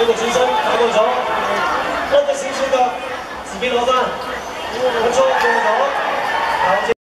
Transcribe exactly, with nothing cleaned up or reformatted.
这个支撑打过球，这个形式的几边罗段，不错，过球。